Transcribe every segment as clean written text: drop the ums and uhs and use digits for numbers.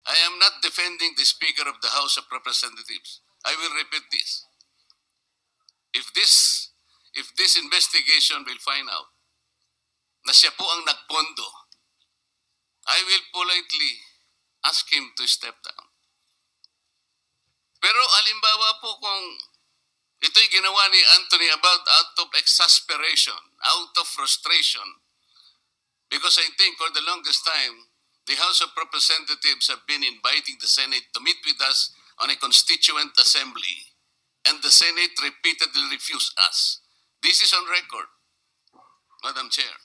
I am not defending the Speaker of the House of Representatives. I will repeat this. If this investigation will find out na siya po ang nagpondo, I will politely ask him to step down. Pero alimbawa po kung ito'y ginawa ni Anthony about out of exasperation, out of frustration, because I think for the longest time, the House of Representatives have been inviting the Senate to meet with us on a constituent assembly, and the Senate repeatedly refused us. This is on record, Madam Chair.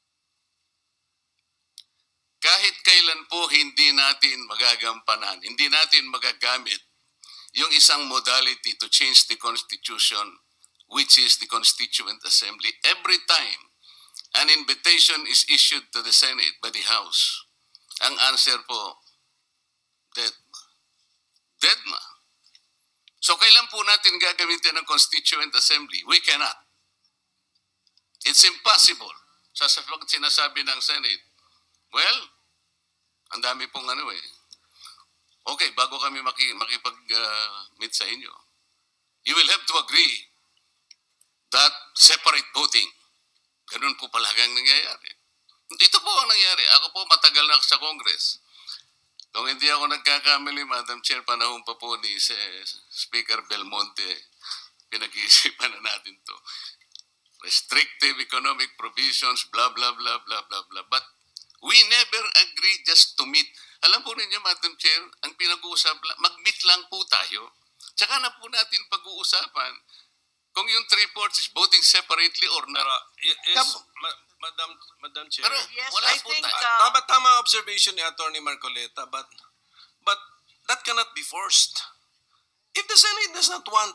Kahit kailan po hindi natin magagampanan, hindi natin magagamit yung isang modality to change the Constitution, which is the Constituent Assembly. Every time an invitation is issued to the Senate by the House, ang answer po, deadma. Deadma. So kailan po natin gagamitin ang Constituent Assembly? We cannot. It's impossible. Sa sinasabi ng Senate, well, ang dami pong ano eh. Okay, bago kami makipag-meet sa inyo, you will have to agree that separate voting. Ganun po palagang nangyayari. Ito po ang nangyayari. Ako po matagal na sa Congress. Kung hindi ako nagkakamali, Madam Chair, panahon pa po ni Speaker Belmonte, pinag-iisipan na natin to. Restrictive economic provisions, blah, blah, blah, blah, blah, blah. But we never agree just to meet. Alam po ninyo, Madam Chair, ang pinag-uusap, mag-meet lang po tayo. Tsaka na po natin pag-uusapan kung yung 3/4 is voting separately or not. Yes, Madam Chair. Pero Yes, wala I po think, tayo. Tama observation ni Attorney Marcoleta, but that cannot be forced. If the Senate does not want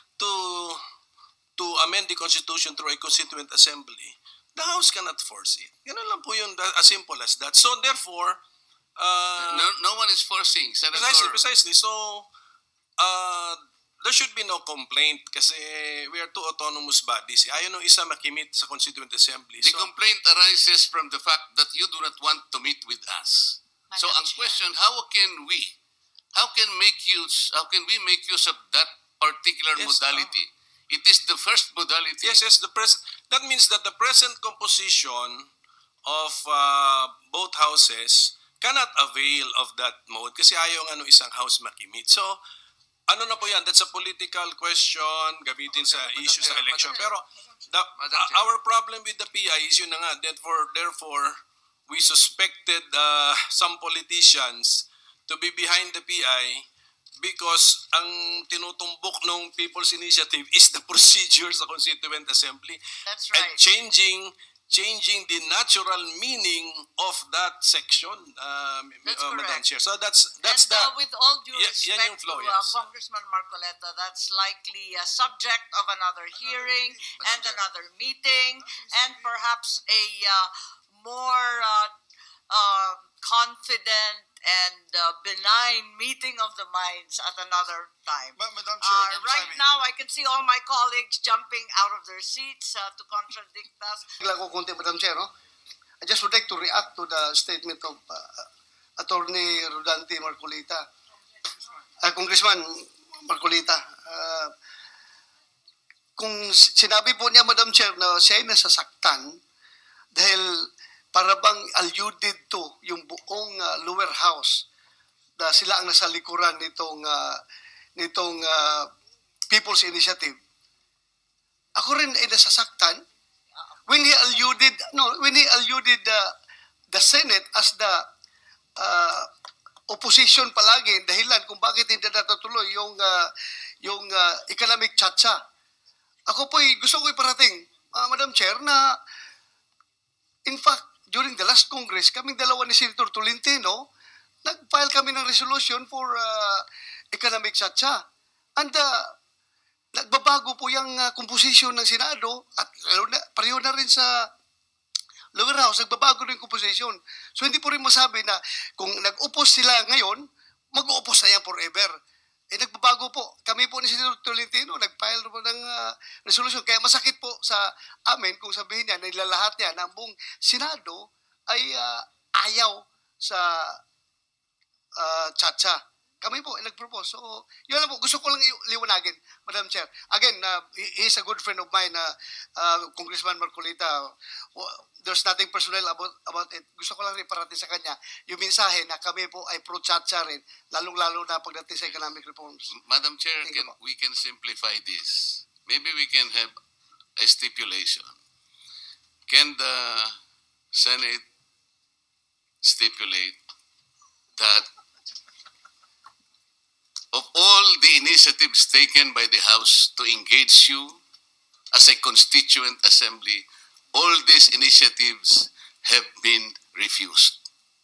to amend the Constitution through a Constituent Assembly, the House cannot force it. Ganun lang po yun, as simple as that. So therefore, No one is forcing, Senator. precisely. So, there should be no complaint kasi we are two autonomous bodies. Ayaw nung isa makimit sa Constituent Assembly. The So, complaint arises from the fact that you do not want to meet with us. So Madam ang Chair. question, how can we make use of that particular Yes, modality? It is the first modality. yes, that means that the present composition of both houses cannot avail of that mode kasi ayaw ng isang house makimit. So, ano na po yan? That's a political question, gamitin sa issues sa election. Pero our problem with the PI is yun na nga. Therefore, we suspected some politicians to be behind the PI because ang tinutumbok ng People's Initiative is the procedure sa Constituent Assembly. That's And right. changing the natural meaning of that section, That's Madam correct. Chair. So that's And the with all due yan respect yung flow, to yes. Congressman Marcoleta, that's likely a subject of another hearing and another meeting, and perhaps a more confident and benign meeting of the minds at another time. Madam Chair, Right now, I can see all my colleagues jumping out of their seats to contradict us. lang ko konti, Madam Chair, no? I just would like to react to the statement of Attorney Rodante Marcolita. Congressman Marcolita, kung sinabi po niya, Madam Chair, na siya ay nasasaktan dahil para bang alluded to yung buong lower house na sila ang nasa likuran nitong People's Initiative. Ako rin ay nasasaktan when he alluded the Senate as the opposition palagi, dahilan kung bakit hindi natutuloy yung economic chacha. Ako po'y gusto ko iparating, Madam Chair, na in fact, during the last Congress, kaming dalawa ni Senator Tolentino, nag-file kami ng resolution for economic chacha. And nagbabago po yung composition ng Senado at pareho na rin sa lower house, nagbabago rin yung composition. So hindi po rin masabi na kung nag-upos sila ngayon, mag-uupos na yan forever. Nagbabago po. Kami po ni Senator Tolentino, nag-file po ng resolution. Kaya masakit po sa amin kung sabihin niya, nilalahat niya na ang buong Senado ay ayaw sa Chacha. Kami po ay nag-propose. So, yun lang po. Gusto ko lang liwanagin, Madam Chair. Again, he's a good friend of mine, Congressman Marcolita. There's nothing personal about it. Gusto ko lang rin parating sa kanya yung mensahe na kami po ay pro-Chacha rin, lalong-lalo na pagdating sa economic reforms. Madam Chair, we can simplify this. Maybe we can have a stipulation. Can the Senate stipulate that of all the initiatives taken by the House to engage you as a constituent assembly, all these initiatives have been refused?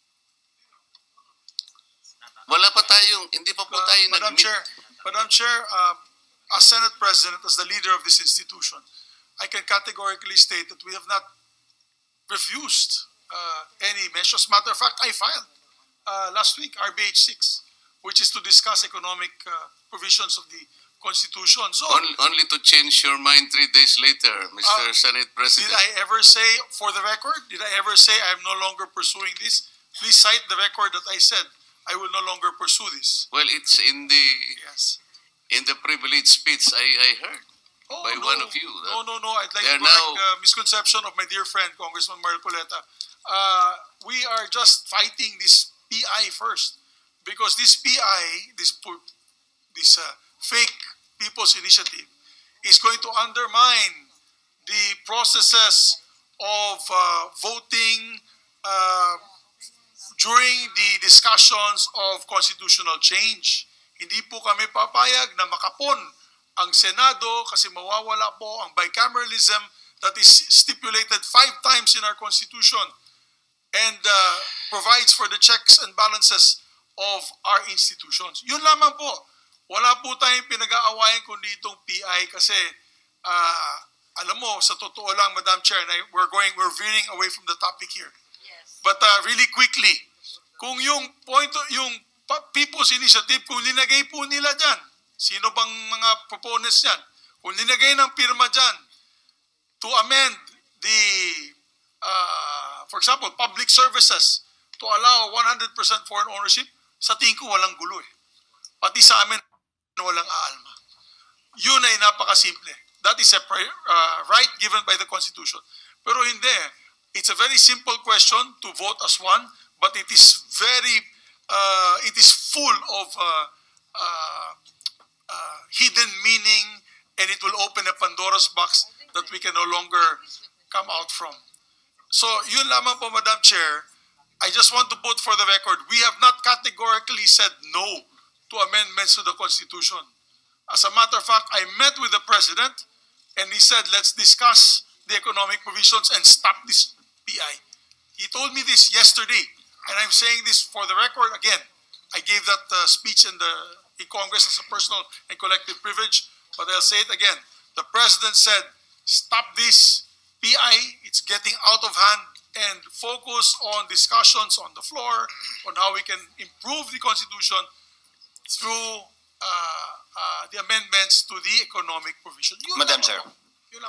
Wala pa tayong, hindi pa po tayo Madam Chair, as Senate President, as the leader of this institution, I can categorically state that we have not refused any measures. As a matter of fact, I filed last week RBH 6, which is to discuss economic provisions of the Constitution. So, only to change your mind 3 days later, Mr. Senate President. did I ever say, for the record, did I ever say I am no longer pursuing this? Please cite the record that I said I will no longer pursue this. Well, it's in the Yes. privileged speech I heard by no, one of you. No. I'd like They're to correct misconception of my dear friend, Congressman Marcoleta. We are just fighting this PI first. Because this PI, this fake People's Initiative, is going to undermine the processes of voting during the discussions of constitutional change. Hindi po kami papayag na makapon ang Senado kasi mawawala po ang bicameralism that is stipulated 5 times in our Constitution and provides for the checks and balances of our institutions. Yun lamang po. Wala po tayong pinag-aawayan kundi itong PI kasi alam mo, sa totoo lang, Madam Chair, we're veering away from the topic here. Yes. But really quickly, kung yung People's Initiative, kung linagay po nila dyan, sino bang mga proponents yan? Kung linagay ng pirma dyan to amend the, for example, public services to allow 100% foreign ownership, sa tingin ko walang gulo eh. Pati sa amin, walang aalma. Yun ay napakasimple. That is a right given by the Constitution. Pero hindi. It's a very simple question to vote as one, but it is full of hidden meaning, and it will open a Pandora's box that we can no longer come out from. So, yun lamang po, Madam Chair. I just want to put for the record, we have not categorically said no to amendments to the Constitution. As a matter of fact, I met with the President and he said, let's discuss the economic provisions and stop this PI. He told me this yesterday, and I'm saying this for the record again. I gave that speech in Congress as a personal and collective privilege, but I'll say it again. The President said, stop this PI, it's getting out of hand, and focus on discussions on the floor on how we can improve the Constitution through the amendments to the economic provision. Madam Chair.